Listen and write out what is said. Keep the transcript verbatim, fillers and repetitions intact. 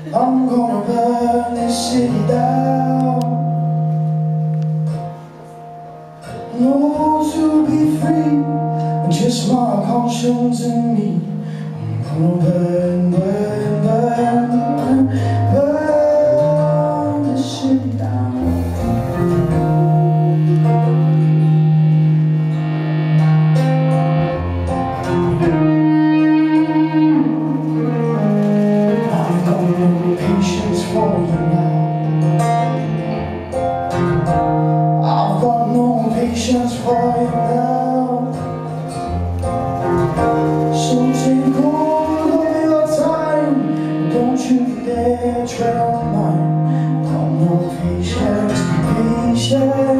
I'm gonna burn this city down. No, to be free, just my conscience and me. I'm gonna burn, burn, burn, burn, burn this city down. I've got no patience for you now. I've got no patience for you now. So take all of your time, don't you dare tread on mine. Got no patience, patience.